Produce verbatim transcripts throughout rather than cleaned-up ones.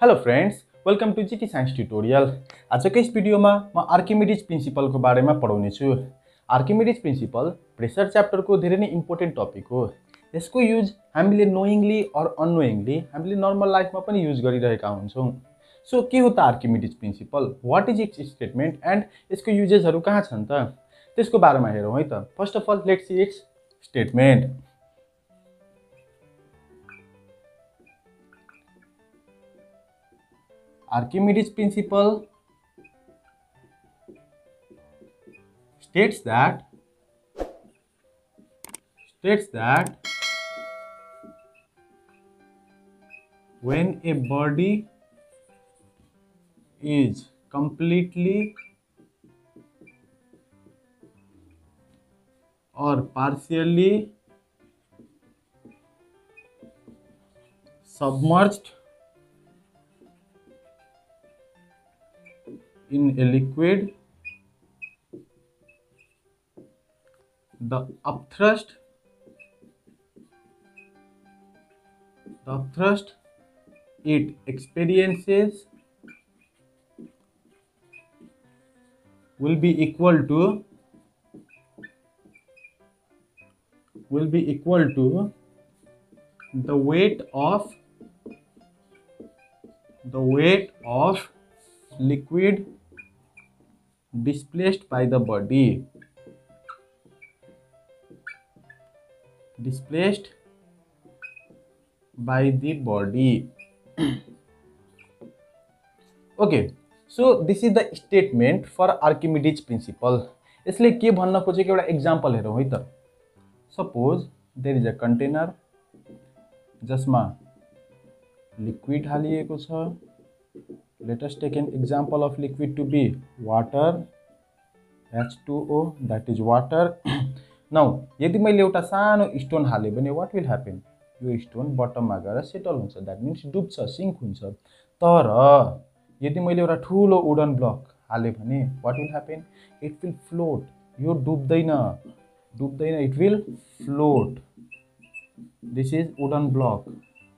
Hello friends, welcome to GT science tutorial. आज के इस video में म आर्किमिडीज प्रिंसिपल को बारे में पढ़ाउने छु। आर्किमिडीज प्रिंसिपल प्रेशर चैप्टर को धेरै नै इम्पोर्टेंट टपिक हो। यसको यूज हामीले नोइंगली और अननोइंगली हामीले नर्मल लाइफ में पनि यूज गरिरहेका हुन्छौं। सो के हो त Archimedes principle, what is its statement and यसको युजेसहरु कहाँ छन् त, त्यसको बारेमा हेरौं है त। First of all let's see its statement. Archimedes principle states that states that when a body is completely or partially submerged in a liquid, the upthrust the upthrust it experiences will be equal to will be equal to the weight of the weight of liquid displaced by the body displaced by the body okay, so this is the statement for Archimedes principle. यसले के भन्न खोजेको एउटा example हेरौं है त। Suppose there is a container जसमा liquid हालिएको छ। Let us take an example of liquid to be water, H two O, that is water. Now, यदि मैले एउटा सानो स्टोन हाले भने what will happen? यो स्टोन बटममा गएर सेटल हुन्छ, that means डुब्छ, सिंक हुन्छ। तर यदि मैले एउटा ठूलो वुडन ब्लक हाले भने what will happen? It will float. यो डुब्दैन, डुब्दैन, it will float. This is wooden block.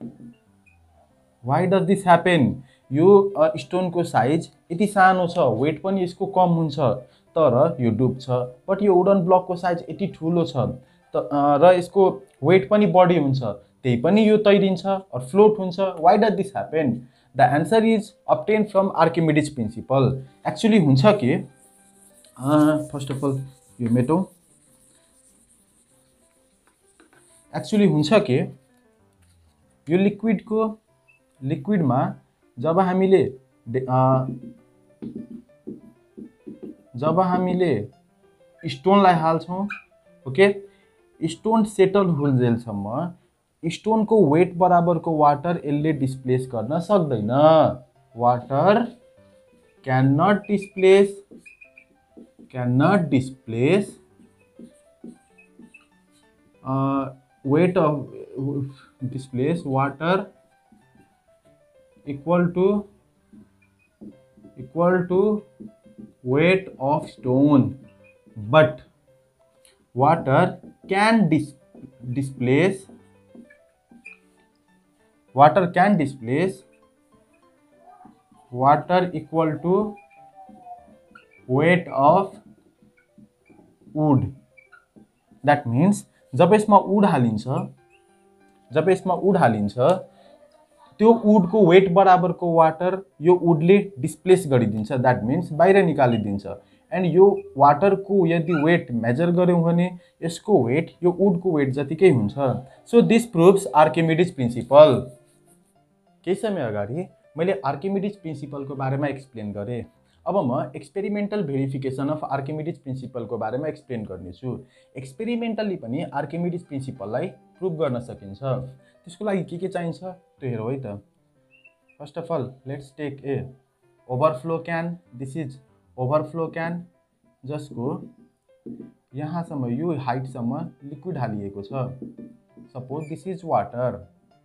Why does this happen? यो स्टोन को साइज यति सानो छ, वेट पनि यसको कम हुन्छ, तर यो डुब्छ। बट यो वुडन ब्लक को साइज यति ठूलो छ त र यसको वेट पनि बढी हुन्छ, त्यही पनि यो तैरिन्छ और फ्लोट हुन्छ। Why does this happen? The answer is obtain from Archimedes principle. Actually हुन्छ के, फर्स्ट अफ अल यो मेटौं। एक्चुअली हुन्छ के, यो लिक्विड को लिक्विड में जब हामीले जब हामीले स्टोनलाई हाल्छौं, ओके, स्टोन सेटल हुन्जेलसम्म स्टोन को वेट बराबर को वाटर यसले डिस्प्लेस गर्न सक्दैन। Water can not displace can not displace weight of displace water equal to equal to weight of stone, but water can dis displace water can displace water equal to weight of wood. That means जब यसमा wood हालिन्छ जब यसमा wood हालिन्छ त्यो would को weight बराबर को water यो वुडले डिस्प्लेस गरिदिन्छ। दैट मीन्स बाहिर निकालिदिन्छ। एंड यो वाटर को यदि वेट मेजर गर्यौं भने यसको वेट यो वुड को वेट जतिकै हुन्छ। So this proves Archimedes principle. केही समय अगाडि मैले आर्किमिडीज प्रिन्सिपल को बारेमा एक्सप्लेन गरे। अब म experimental verification of Archimedes principle को बारेमा एक्सप्लेन गर्नेछु। एक्सपेरिमेन्टली पनि आर्किमिडीज प्रिन्सिपललाई प्रुभ गर्न सकिन्छ। त्यसको लागि के के चाहिन्छ त्यो हेरौं है त। First of all let's take a overflow can. This is overflow can जसको यहाँसम्म यो हाइटसम्म लिक्विड हालिएको छ। Suppose this is water,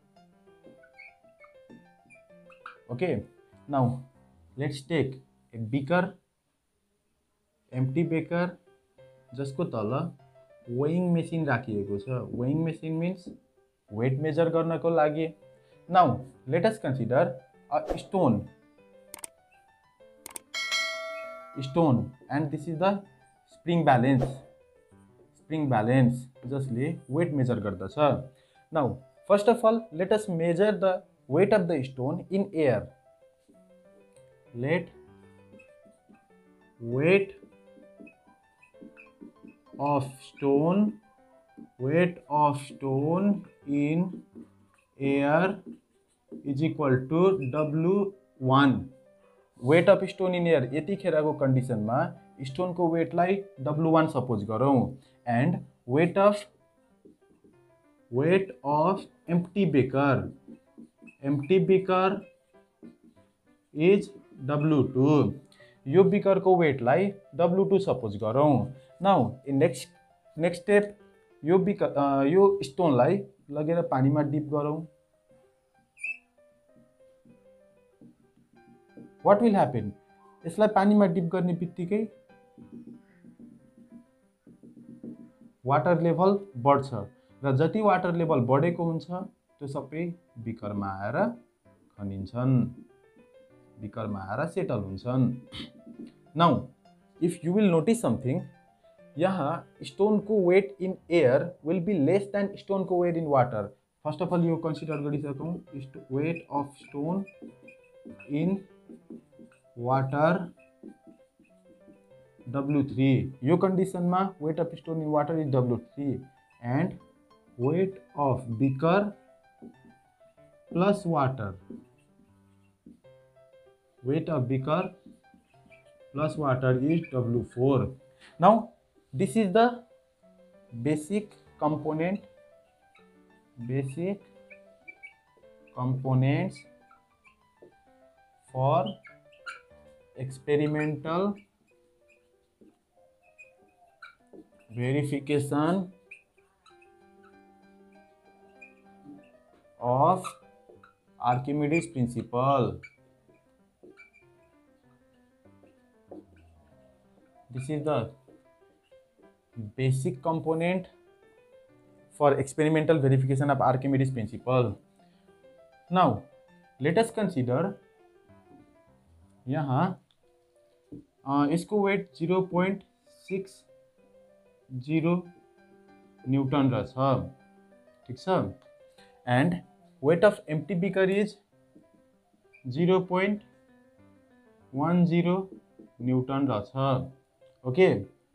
okay. Now let's take a beaker, empty beaker जसको तल वेइङ मेसिन राखिएको छ। Weighing machine means weight measure गर्नको लागि। Now let us consider a stone stone and this is the spring balance spring balance जसले weight measure गर्दछ. Now first of all let us measure the weight of the stone in air. Let weight of stone weight of stone in air is equal to W one. Weight of stone in air यतिखेरको कन्डिसनमा स्टोनको वेटलाई W one suppose गरौँ and weight of weight of empty beaker empty beaker is W two. यो बेकरको वेटलाई W two suppose गरौँ. Now next next step यो बेकर यो स्टोनलाई लगेर पानीमा डिप गरौँ. What will happen? यसलाई पानीमा डिप गर्ने बित्तिकै वाटर लेभल बढ्छ र जति वाटर लेभल बढेको हुन्छ त्यो सबै बिकरमा आएर खनिन्छन् बिकरमा आएर सेटल हुन्छन्. Now if you will notice something, यहाँ स्टोनको weight in air will be less than स्टोनको weight in water. First of all यो कन्सिडर गरिसकौँ. Weight of stone in water W three. यो कन्डिसनमा weight of stone in water is W three and weight of beaker plus water weight of beaker plus water is W four. Now this is the basic component basic components for experimental verification of Archimedes principle. This is the basic component for experimental verification of Archimedes principle. Now let us consider यहाँ इसको weight zero point six zero newton रहेछ, ठीक छ, and weight of empty beaker is zero point one zero newton रहेछ. Okay,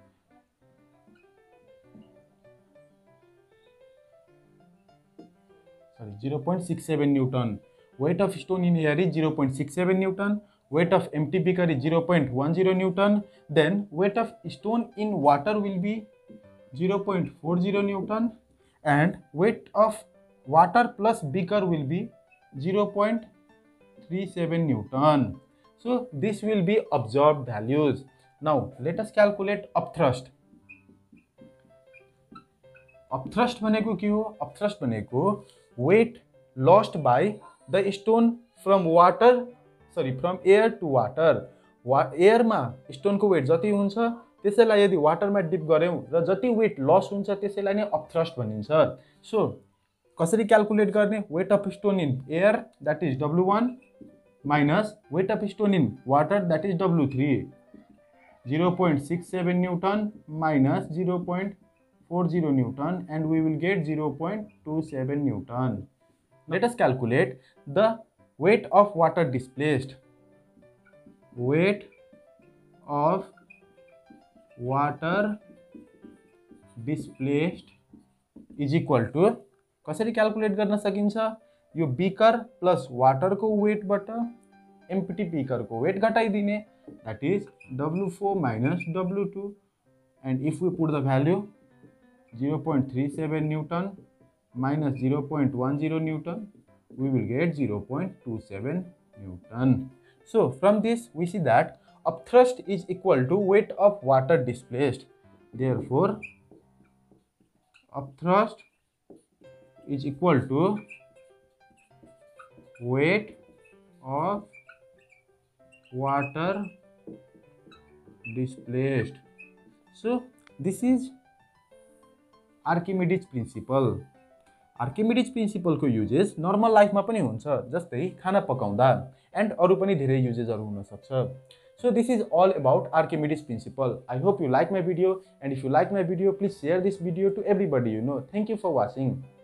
sorry zero point six seven newton. Weight of stone in air is zero point six seven Newton. Weight of empty beaker is zero point one zero Newton. Then weight of stone in water will be zero point four zero Newton, and weight of water plus beaker will be zero point three seven Newton. So this will be observed values. Now let us calculate upthrust. Upthrust भनेको के हो? Upthrust भनेको weight lost by the stone from water, sorry from air to water. Air में stone को weight जति हुन्छ त्यसैलाई यदि वाटर में डिप गर्यौं र जति वेट लस हुन्छ त्यसैलाई नै अपथ्रस्ट भनिन्छ. सो कसरी क्याल्कुलेट गर्ने? Weight of stone in air that is W one minus weight of stone in water that is W three. Zero point six seven newton minus zero point four zero newton and we will get zero point two seven Newton. Let us calculate the weight of water displaced. Weight of water displaced is equal to, कसरी calculate गर्न सकिन्छ? यो beaker plus water को weight बाट empty beaker को weight घटाइदिने, that is W four minus W two, and if we put the value zero point three seven Newton minus zero point one zero Newton, we will get zero point two seven Newton. So from this we see that upthrust is equal to weight of water displaced. Therefore upthrust is equal to weight of water displaced. So this is Archimedes principle. Archimedes प्रिन्सिपलको uses normal लाइफमा पनि हुन्छ, जस्तै खाना पकाउँदा, and अरू पनि धेरै युजेसहरू हुनसक्छ। So this is all about Archimedes principle. I hope you like my video, and if you like my video, please share this video to everybody you know. Thank you for watching.